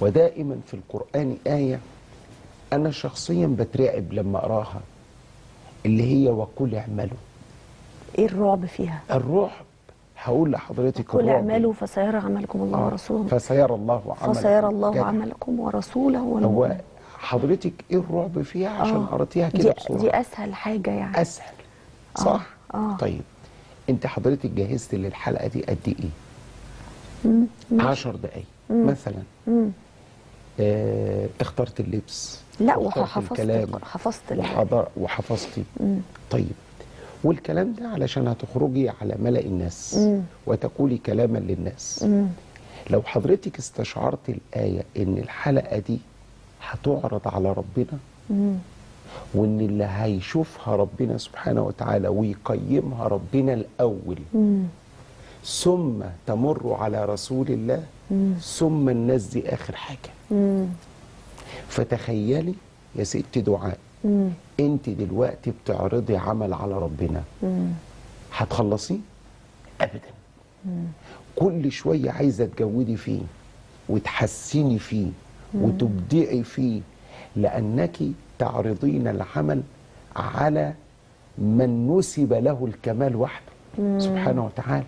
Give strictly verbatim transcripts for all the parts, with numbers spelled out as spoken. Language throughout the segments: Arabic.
ودائما في القرآن آية أنا شخصيا بترعب لما أراها، اللي هي وقل اعملوا. ايه الرعب فيها؟ الرعب هقول لحضرتك وقل الرعب اعملوا فسيرى عملكم الله آه ورسوله. فسيرى الله عملكم. فسيرى الله جدع. عملكم ورسوله هو والمؤمنين. حضرتك ايه الرعب فيها عشان آه. قرأتيها دي, كده بسرعة؟ دي اسهل حاجه يعني. اسهل صح؟ آه. آه. طيب انت حضرتك جهزت للحلقة دي قد ايه؟ مم. عشر دقايق مثلا. مم. آه اخترت اللبس، لا واخترت وحفظت الكلام حفظت وحضر وحفظتي. مم. طيب والكلام ده علشان هتخرجي على ملأ الناس مم. وتقولي كلاما للناس. مم. لو حضرتك استشعرت الآية ان الحلقة دي هتعرض على ربنا، مم. وان اللي هيشوفها ربنا سبحانه وتعالى ويقيمها ربنا الأول، مم. ثم تمر على رسول الله، مم. ثم الناس دي آخر حاجة. مم. فتخيلي يا ست دعاء، مم. انت دلوقتي بتعرضي عمل على ربنا، مم. هتخلصيه؟ ابدا. مم. كل شويه عايزه تجودي فيه وتحسني فيه وتبدعي فيه، لانك تعرضين العمل على من نسب له الكمال وحده سبحانه وتعالى،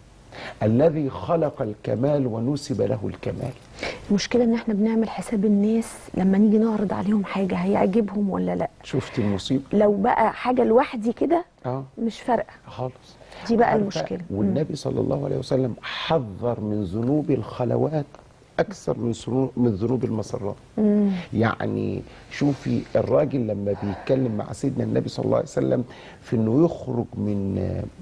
الذي خلق الكمال ونسب له الكمال. المشكله ان احنا بنعمل حساب الناس لما نيجي نعرض عليهم حاجه هيعجبهم ولا لا. شفت المصيبه؟ لو بقى حاجه لوحدي كده اه مش فارقه خالص. دي بقى عارفة، المشكله. والنبي صلى الله عليه وسلم حذر من ذنوب الخلوات اكثر من ذنوب من ذنوب المسرات. مم. يعني شوفي الراجل لما بيتكلم مع سيدنا النبي صلى الله عليه وسلم في انه يخرج من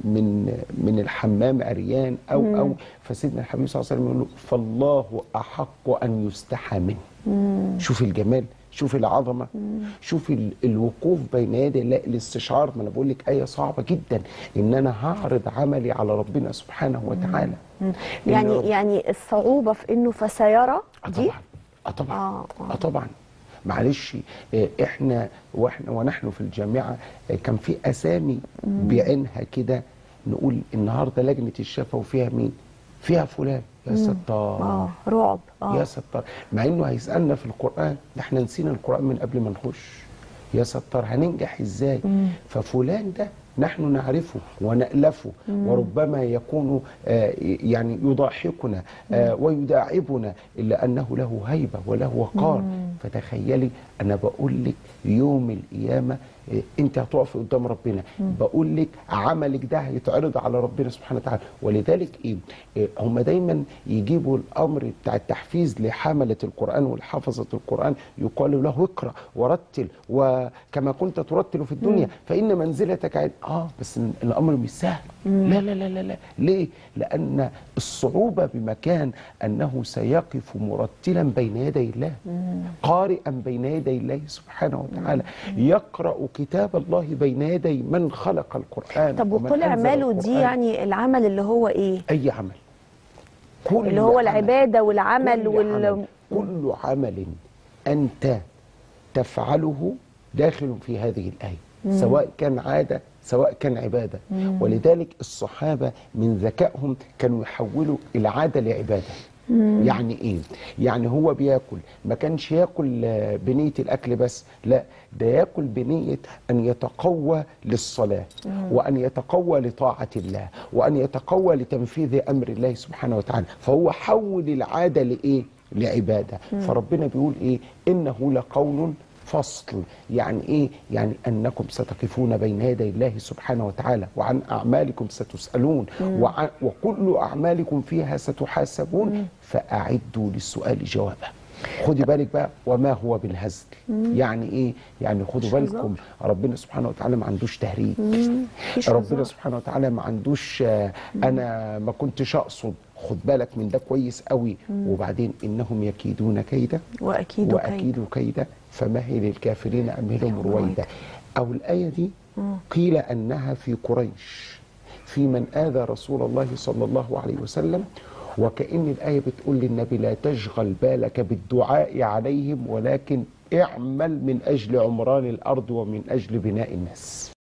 من من الحمام عريان او مم. او فسيدنا الحبيب صلى الله عليه وسلم يقول له فالله احق ان يستحى منه. مم. شوفي الجمال، شوفي العظمه، شوفي ال- الوقوف بين يدي الله، الاستشعار. ما انا بقول لك ايه صعبه جدا ان انا هعرض عملي على ربنا سبحانه وتعالى. مم. إن يعني رب- يعني الصعوبه في انه فسيرى اه دي. طبعا اه طبعا آه، آه. اه طبعا معلش. آه، احنا واحنا ونحن في الجامعه آه، كان في اسامي بعينها كده نقول النهارده لجنه الشفا وفيها مين؟ فيها فلان. يا ستار. اه رعب. اه يا ستار، مع انه هيسالنا في القران، ده احنا نسينا القران من قبل ما نخش. يا ستار هننجح ازاي؟ مم. ففلان ده نحن نعرفه ونألفه، وربما يكون آه يعني يضاحكنا آه ويداعبنا، إلا أنه له هيبة وله وقار. فتخيلي أنا بقول لك يوم القيامة آه أنت هتقف قدام ربنا، بقول لك عملك ده هيتعرض على ربنا سبحانه وتعالى. ولذلك إيه آه هم دايما يجيبوا الأمر بتاع التحفيز لحملة القرآن والحفظة القرآن، يقال له اقرأ ورتل وكما كنت ترتل في الدنيا فإن منزلتك عند. اه بس الامر مش سهل. لا لا لا لا لا. ليه؟ لان الصعوبه بمكان انه سيقف مرتلا بين يدي الله، قارئا بين يدي الله سبحانه وتعالى، يقرا كتاب الله بين يدي من خلق القران. طب ومن وقل أنزل اعملوا دي القرآن. يعني العمل اللي هو ايه؟ اي عمل، كل اللي هو عمل. العباده والعمل كل وال عمل. كل عمل انت تفعله داخل في هذه الآية، سواء كان عادة سواء كان عبادة. ولذلك الصحابة من ذكائهم كانوا يحولوا العادة لعبادة. يعني ايه؟ يعني هو بياكل ما كانش ياكل بنية الأكل بس، لا ده ياكل بنية أن يتقوى للصلاة، وأن يتقوى لطاعة الله، وأن يتقوى لتنفيذ أمر الله سبحانه وتعالى. فهو حول العادة لإيه؟ لعبادة. فربنا بيقول إيه؟ إنه لقول فصل. يعني ايه؟ يعني انكم ستقفون بين يدي الله سبحانه وتعالى، وعن اعمالكم ستسالون، وعن وكل اعمالكم فيها ستحاسبون، فاعدوا للسؤال جوابا. خدي بالك بقى، وما هو بالهزل. يعني ايه؟ يعني خدوا بالكم ربنا سبحانه وتعالى ما عندوش تهريج. ربنا سبحانه وتعالى ما عندوش آه انا ما كنتش اقصد. خد بالك من ده كويس قوي. وبعدين انهم يكيدون كيدا واكيد واكيد كيدا فمهل الكافرين امهلهم رويدا. او الايه دي قيل انها في قريش في من اذى رسول الله صلى الله عليه وسلم، وكأن الآية بتقول للنبي لا تشغل بالك بالدعاء عليهم، ولكن اعمل من أجل عمران الأرض ومن أجل بناء الناس.